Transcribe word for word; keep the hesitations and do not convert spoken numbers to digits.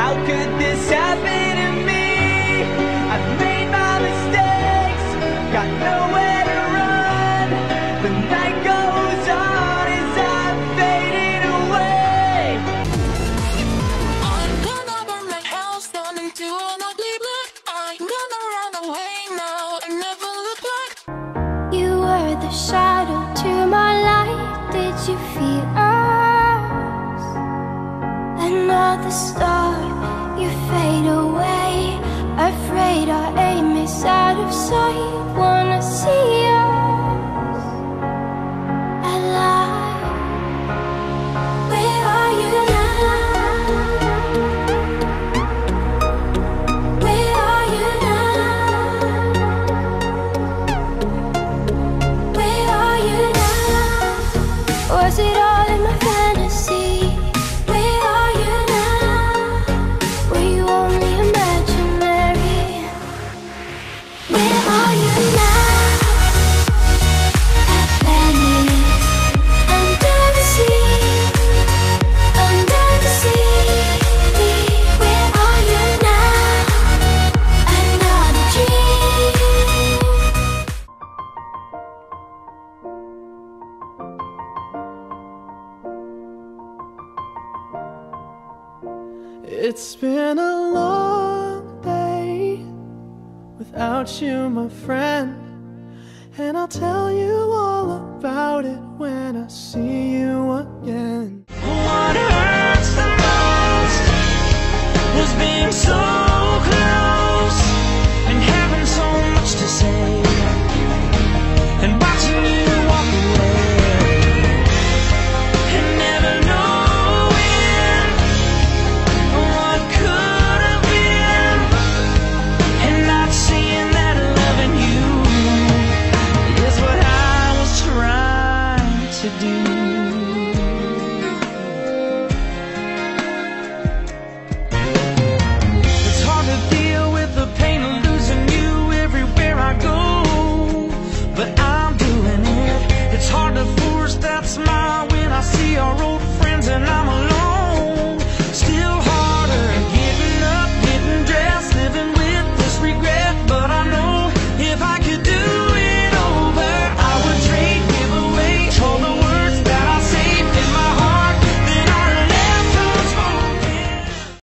How could this happen to me? I've made my mistakes, got nowhere to run. The night goes on as I'm fading away. I'm gonna burn my house down into an ugly black. I'm gonna run away now and never look back. You were the shadow to my light. Did you feel us? Another star, you fade away. Afraid our aim is out of sight. Wanna see us alive. Where are you now? Where are you now? Where are you now? Was it all in my fantasy? Where are you now? Were you only imaginary? Where are you now? Atlantis, under the sea, under the sea. Where are you now? Another dream. It's been a long day without you, my friend, and I'll tell you all about it when I see you again.